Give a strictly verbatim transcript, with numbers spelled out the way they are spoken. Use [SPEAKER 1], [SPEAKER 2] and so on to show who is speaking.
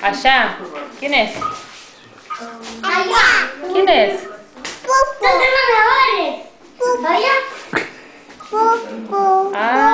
[SPEAKER 1] Allá. ¿Quién es?
[SPEAKER 2] Allá.
[SPEAKER 1] ¿Quién es?
[SPEAKER 2] Popo. No te van a ver. Allá. Popo.
[SPEAKER 1] Ah.